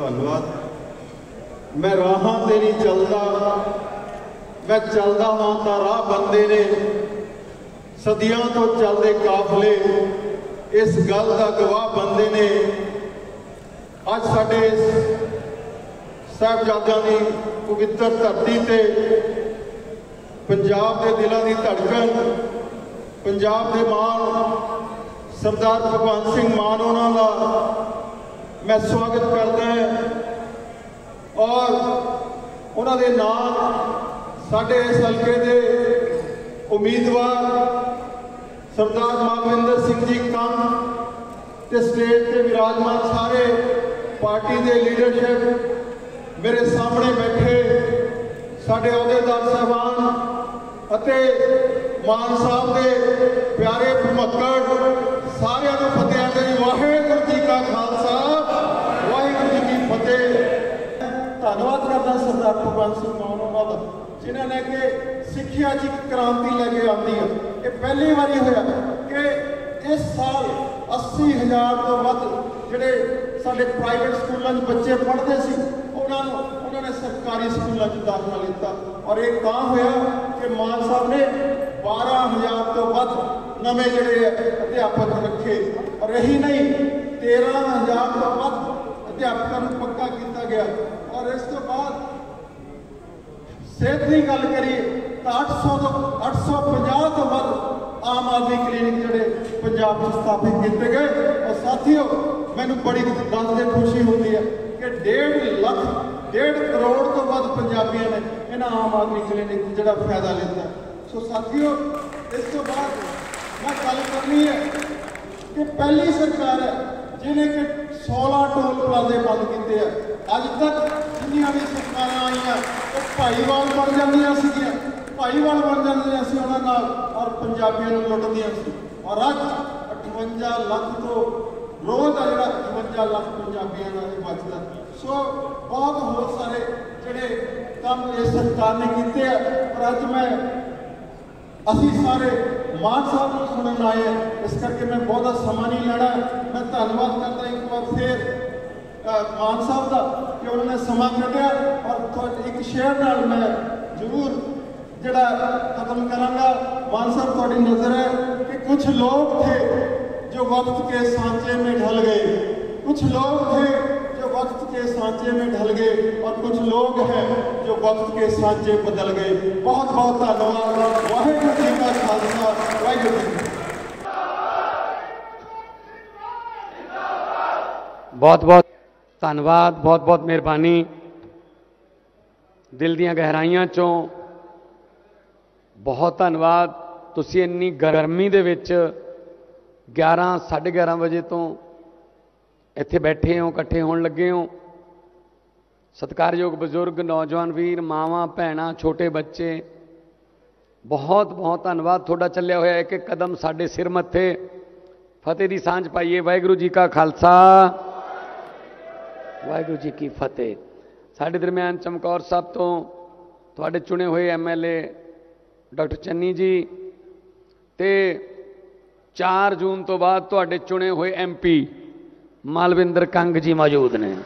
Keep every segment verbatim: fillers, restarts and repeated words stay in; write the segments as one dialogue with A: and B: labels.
A: धन्यवाद। मैं राहां ते नहीं चलदा, मैं चलदा हां तां राह बंदे ने, सदियां तो चलदे काफले इस गल दा गवाह बंदे ने। अज साडे साहिबजादियां दी पवित्र धरती ते पंजाब के दिलों की धड़कन, पंजाब के मान सरदार भगवंत सिंह मान उन्हों का मैं स्वागत करता है और उन्होंने नाम साढ़े इस हल्के के उम्मीदवार सरदार मालविंदर सिंह जी कंग ते स्टेज के विराजमान सारे पार्टी के लीडरशिप, मेरे सामने बैठे साढ़े अहुदेदार साहबान अते मान साहब के प्यारे भमक्कड़ सारिਆਂ ਨੂੰ फतेह आंदे जी। वाहिगुरू जी का खालसा वाहिगुरू जी की फतेह। धन्यवाद करता सरदार भगवंत सिंह मान उन्हों का, जिन्होंने कि सिक्ख्या च एक क्रांति लैके आती है। ये पहली बारी होया कि इस साल अस्सी हज़ार तो वध जिहड़े साडे प्राइवेट स्कूलों बच्चे पढ़ते सी उन्होंने उन्होंने सरकारी स्कूलों दाखिला लिया। और एक तां होया कि मान साहब ने बारह हज़ार तो वध नवे जिहड़े अध्यापक रखे, और यही नहीं तेरह हज़ार तो वध अध्यापकों को पक्का किया गया। और इस तो बाद सेहत की गल करिए तो अठ सौ तो अठ सौ पचास तो वध आम आदमी क्लीनिक जिहड़े पंजाब में स्थापित किए गए। और साथियों मैनूं बड़ी गल से खुशी होती है कि डेढ़ लख डेढ़ करोड़ तो वध पंजाबियों ने इन्हां आम आदमी क्लीनिक जिहड़ा फायदा लिया। सो साथियों इस तो बाद मैं गल करनी है कि पहली सरकार है जिन्हें कि सोलह टोल प्लाजे बंद किए हैं। अज तक जिन्नियां भी सरकार आई हैं वो भाईवाल बन जांदियां सीगियां, भाईवाल बन जांदियां सी उन्हां नाल और पंजाबियों को लुटदियां सी। और अज अठवंजा लख तो रोज़ का जो अठवंजा लख पंजाबियों का बचता। सो बहुत होर सारे जोड़े काम इस सरकार ने किए हैं। और अज मैं असी सारे मान साहब को सुनने आए हैं, इस करके मैं बहुत समा नहीं लेना। मैं धन्यवाद करता एक बार फिर मान साहब का कि उन्होंने समा कढ़िया। और एक शेयर नाल मैं जरूर जड़ा खत्म करांगा। मान साहब थोड़ी नज़र है कि कुछ लोग थे जो वक्त के सांचे में ढल गए, कुछ लोग थे जो वक्त के सांचे में ढल गए, और कुछ लोग हैं जो वक्त के सांचे बदल गए। बहुत बहुत धन्यवाद। वाहिगुरू जी का खालसा वाहिगुरू जी।
B: बहुत बहुत धन्यवाद, बहुत बहुत मेहरबानी। दिल दीयां गहराइयां चों बहुत धन्यवाद। तुसीं इन्नी गर्मी दे विच ग्यारह साढ़े ग्यारह बजे तो इत्थे बैठे हो, इकट्ठे होण लगे हो। सत्कारयोग बजुर्ग, नौजवान वीर, मावां भैणां, छोटे बच्चे, बहुत बहुत धन्यवाद। थोड़ा चलिया होया एक एक कदम साडे सिर मत्थे। फतेह दी सांझ पाइए। वाहिगुरू जी का खालसा वाहिगुरू जी की फतेह। साडे दरम्यान चमकौर साहब तो तुहाडे चुने हुए M L A doctor Channi ji ते चार जून तो बाद तुहाडे चुने हुए एम पी मालविंदर कंग जी मौजूद ने।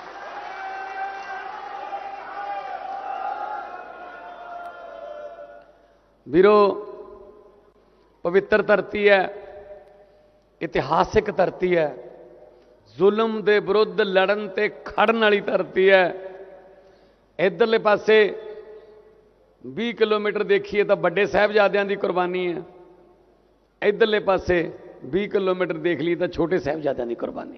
B: वीरो पवित्र धरती है, इतिहासिक धरती है, जुल्म दे विरुद्ध लड़न ते खड़न वाली धरती है। इधरले पासे बीस किलोमीटर देखिए तो बड़े साहिबजादियां की कुर्बानी है, इधरले पासे बीस किलोमीटर देख ली तो छोटे साहिबजादियां की कुर्बानी।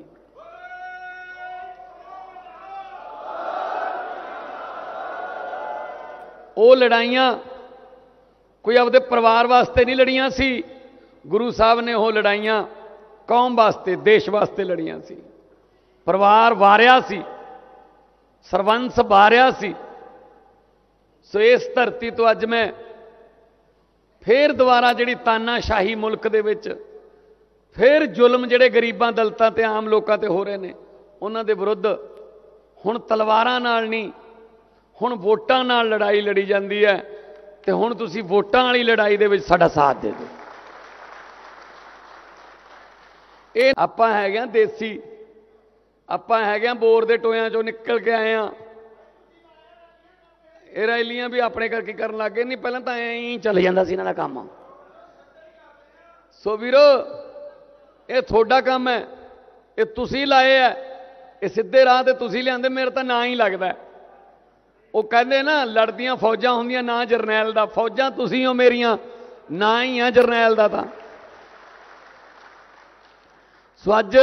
B: वो लड़ाइयां कोई अपने परिवार वास्ते नहीं लड़ियां सी, गुरु साहब ने वो लड़ाइयां कौम वास्ते, देश वास्ते लड़ियां सी। परिवार वारिया सी, सरवंस वारिया सी। सो इस धरती तो अज मैं फिर दोबारा जिहड़ी तानाशाही मुल्क दे विच फिर जुल्म जिहड़े गरीबां दलितां ते आम लोकां ते हो रहे ने, उन्हां दे विरुद्ध हुण तलवारां नाल नहीं, हुण वोटां नाल लड़ाई लड़ी जांदी है। ते हुण तुसीं वोटां वाली लड़ाई दे विच साडा साथ दे दिओ। ये आपां हैगे देसी, ਆਪਾਂ ਹੈਗੇ ਬੋਰ ਦੇ ਟੋਇਆਂ ਚੋਂ ਨਿਕਲ ਕੇ आए हाँ। ਇਹ ਰੈਲੀਆਂ ਵੀ ਆਪਣੇ ਕਰਕੇ ਕਰਨ ਲੱਗ ਗਏ, नहीं पहले तो ਐਂ ही चल जाता ਸੀ ਇਹਨਾਂ ਦਾ ਕੰਮ। सो वीरो ये थोड़ा काम है, ये तुसी लाए है, ये सीधे राह ते तुसी लिआंदे, मेरा तो ना ही लगता है। वो कहते ना लड़दियां फौजां होंदियां ना जरनैल दा, फौजां तुसी हो मेरियां, ना ही आ जरनैल दा। तां सो अज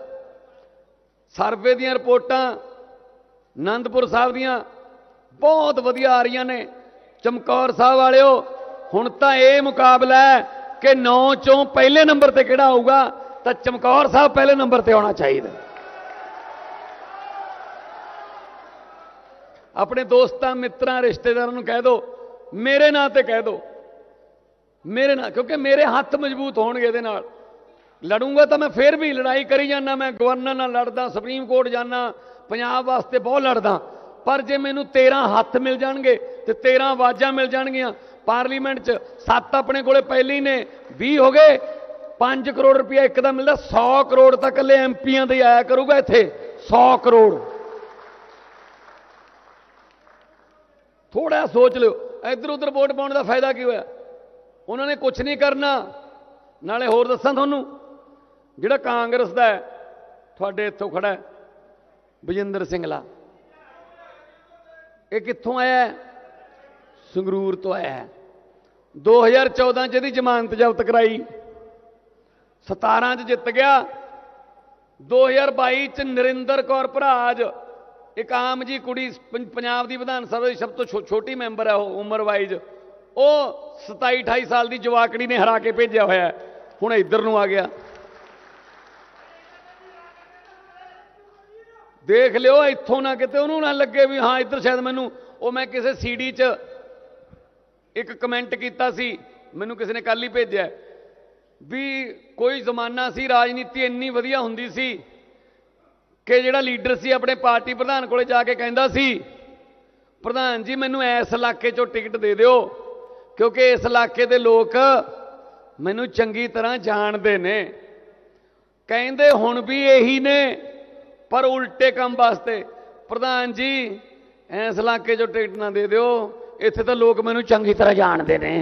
B: सर्वे दियां रिपोर्टां आनंदपुर साहब दियां बहुत वधिया आ रही ने। चमकौर साहब वालिओ हुण तां इह मुकाबला है कि नौ चों पहले नंबर ते किहड़ा आऊगा, तो चमकौर साहब पहले नंबर ते आना चाहिए। अपने दोस्तों मित्रां रिश्तेदारों को कह दो, मेरे नां ते कह दो, मेरे नां, क्योंकि मेरे हाथ मजबूत होणगे इहदे नाल। लड़ूंगा तो मैं फिर भी लड़ाई करी जाना, मैं गवर्नर नाल लड़दा, सुप्रीम कोर्ट जाना, पंजाब वास्ते बहुत लड़दा, पर जे मैनू तेरह हाथ मिल जाणगे ते तेरह आवाज़ां मिल जाणगियां। पार्लीमेंट च सत्त अपने कोले पहले ही ने, बीस हो गए, पांच करोड़ रुपया एक दा मिलदा, सौ करोड़ तक कल्ले एमपीआं दे आया करूगा इत्थे, सौ करोड़। थोड़ा सोच लो, इधर उधर वोट पाने का फायदा की होया? उन्होंने कुछ नहीं करना। नाले होर दसां तुहानूं, जिहड़ा कांग्रेस दा है तुहाडे इत्थों खड़ा है बजिंदर सिंगला, ये कित्थों आया है? संगरूर तो आया है। दो हज़ार चौदह च इहदी जमानत जब्त कराई, सतारह च जित गया, दो हज़ार बाई च नरिंदर कौर भराज, एक आम जी कुड़ी पंजाब की विधान सभा की सब तो छो, छोटी मैंबर है, वो उम्र वाइज वो सताई अठाई साल की जवाकड़ी ने हरा के भेजा होया है, हुण इधर नूं आ गया। देख लियो इत्थों ना किते उन्होंने ना लगे भी हाँ इधर शायद मैनू, वो मैं किसी सीडी च एक कमेंट किया सी, मैनू किसी ने कल ही भेजा भी कोई जमाना सी राजनीति इन्नी वधिया हुंदी सी कि जिहड़ा लीडर सी अपने पार्टी प्रधान कोले जाके कहंदा सी, प्रधान जी मैनू इस इलाके चों टिकट दे दिओ क्योंकि इस इलाके दे लोग मैनू चंगी तरह जानते ने। कहंदे हुण भी यही ने, पर उल्टे काम वास्ते, प्रधान जी इस इलाके चों टिकट ना दे दिओ, इत्थे तो लोग मैनू चंगी तरह जानते ने।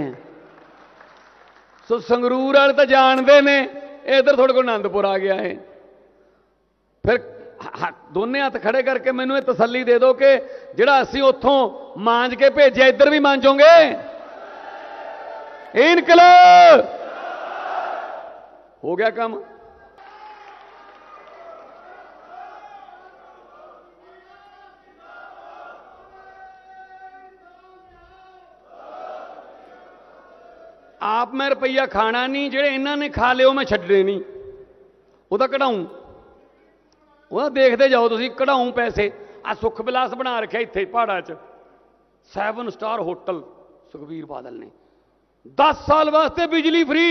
B: सो संगरूर वाले तो जानते ने, इधर थोड़े को आनंदपुर आ गया है। फिर दोने हाथ खड़े करके मैनू ये तसल्ली दे दो कि जिहड़ा असीं उत्थों मांझ के भेजिया इधर भी मांझोगे। इनकलाब हो गया काम। आप मैं रुपया खाना नहीं, जेड़े इन्होंने खा लियो मैं छड्डने नहीं, वह कढ़ाऊँ वह देखते जाओ तुम, कढ़ाऊँ पैसे। आ सुख विलास बना रखा इत्थे पहाड़ा च, seven star hotel Sukhbir Badal ने। दस साल वास्ते बिजली फ्री,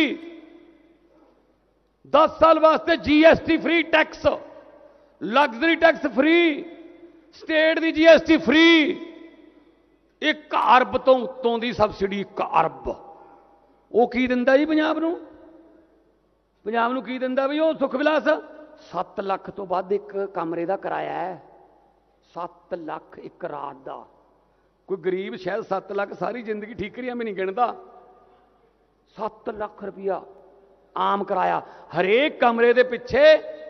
B: दस साल वास्ते GST free, tax luxury tax free, state की जीएसटी फ्री, एक अरब तो उत्तों की सबसिडी, एक अरब। वो की दिंदा जी पंजाब नूं, पंजाब नूं की दिंदा भी वो सुख विलास। सत्त लख तो वध एक कमरे का किराया है, सत्त लख एक रात का। कोई गरीब शायद सत्त लख सारी जिंदगी ठीकरियां भी नहीं गिनता। सत्त लख रुपया आम किराया, हरेक कमरे के पिछे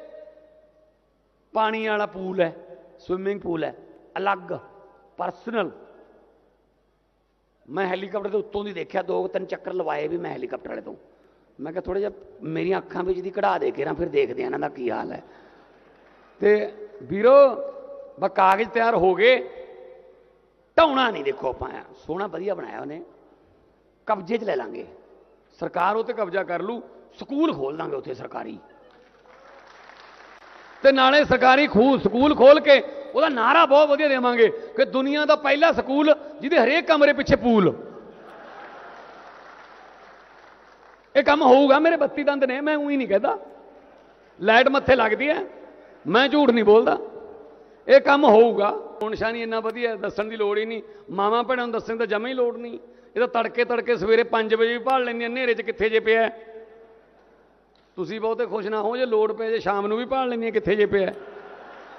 B: पानी वाला पूल है, स्विमिंग पूल है अलग परसनल। मैं हैलीकॉप्टर के उत्तों की देखा, दो तीन चक्कर लवाए भी मैं हैलीकॉप्टर वाले तो। मैं क्या थोड़ा जिहा मेरी अखां विच दी कढ़ा दे के ना फिर देखते हैं इन्हां दा की हाल है। तो वीरो बस कागज तैयार हो गए, ढाउणा नहीं देखो पाया, सोहना वधिया बनाया उन्हें, कब्जे च ले लांगे, सरकार उत्ते कब्जा कर लू, स्कूल खोल देंगे उत्थे सरकारी, ते नाले सरकारी खू स्कूल खोल के ਉਹਦਾ नारा बहुत वधिया देवांगे कि दुनिया का पहला स्कूल जिहदे हरेक कमरे पिछे पूल। ये काम होऊगा, मेरे बत्ती दंद ने, मैं ऊँ ही नहीं कहता, लाइट मत्थे लगती है, मैं झूठ नहीं बोलता, ये काम होऊगा। निशानी इन्ना वधिया दस्सण की लोड़ ही नहीं, मावां भैणां नूं दस्सण दी जमा ही लोड़ नहीं। ये तो तड़के तड़के सवेरे पाँच बजे भी भाल लैंदियां, नेरे च कित्थे जे पिया। तुसीं बहुते खुश ना हो जे लोड़ पे जे शाम नूं भी भाल लैंदियां कित्थे जे पिया।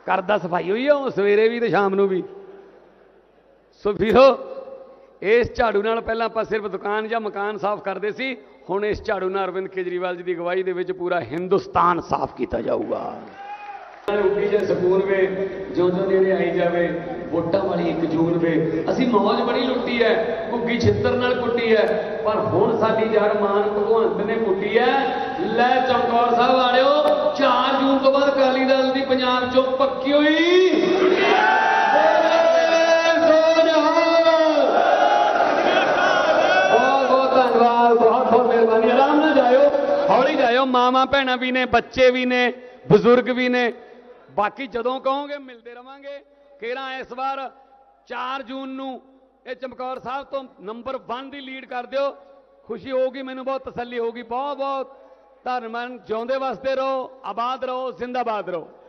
B: करदा सफाई हुई है सवेरे भी तो शाम नूं भी। सो वीरो इस झाड़ू नाल पहलां आपां सिर्फ दुकान या मकान साफ करते सी, हुण इस झाड़ू नाल अरविंद केजरीवाल जी की अगवाई दे विच पूरा हिंदुस्तान साफ किया जाऊगा। उठी जे सकून वे जो जो नेड़े आई जावे, वोटां वाली एक जून वे। असीं मौज बड़ी लुटी है, घुग्गी छित्तर नाल कुट्टी है, पर हुण साडी जड़ मान भगवंत ने कुट्टी है। लै चमकौर साहब वालिओ, चार जून तो बाद अकाली दल दी पंजाब चों पक्की होई। बहुत बहुत मेहरबानी, आराम ना जाओ, हौली जाओ। मावां भैणां भी ने, बच्चे भी ने, बजुर्ग भी ने। बाकी जदों कहोगे मिलते रवांगे। केरा इस बार चार जून नूं ये चमकौर साहब तो नंबर वन की लीड कर दिओ, खुशी होगी, मैनूं बहुत तसल्ली होगी। बहुत बहुत धन्नवाद। जिउंदे वास्ते रहो, आबाद रहो, जिंदाबाद रहो।